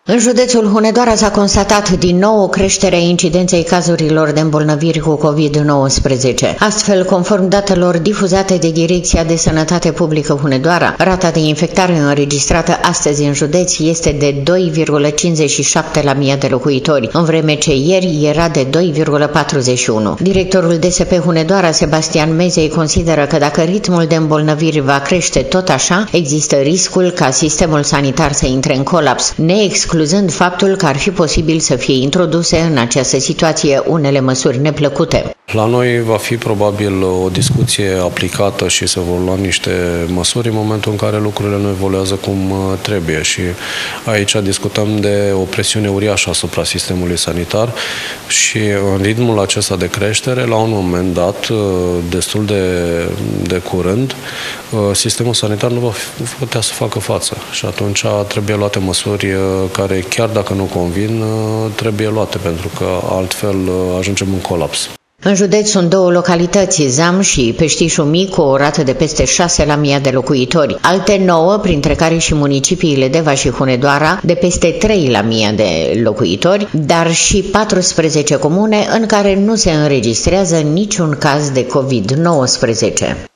În județul Hunedoara s-a constatat din nou o creștere a incidenței cazurilor de îmbolnăviri cu COVID-19. Astfel, conform datelor difuzate de Direcția de Sănătate Publică Hunedoara, rata de infectare înregistrată astăzi în județ este de 2,57 la 1000 de locuitori, în vreme ce ieri era de 2,41. Directorul DSP Hunedoara, Sebastian Mezei, consideră că dacă ritmul de îmbolnăviri va crește tot așa, există riscul ca sistemul sanitar să intre în colaps, neexcluzând faptul că ar fi posibil să fie introduse în această situație unele măsuri neplăcute. La noi va fi probabil o discuție aplicată și se vor lua niște măsuri în momentul în care lucrurile nu evoluează cum trebuie și aici discutăm de o presiune uriașă asupra sistemului sanitar și în ritmul acesta de creștere, la un moment dat, destul de curând, sistemul sanitar nu va putea să facă față și atunci trebuie luate măsuri care, chiar dacă nu convin, trebuie luate, pentru că altfel ajungem în colaps. În județ sunt două localități, Zam și Peștișul Mic, cu o rată de peste 6 la 1000 de locuitori. Alte 9, printre care și municipiile Deva și Hunedoara, de peste 3 la 1000 de locuitori, dar și 14 comune în care nu se înregistrează niciun caz de COVID-19.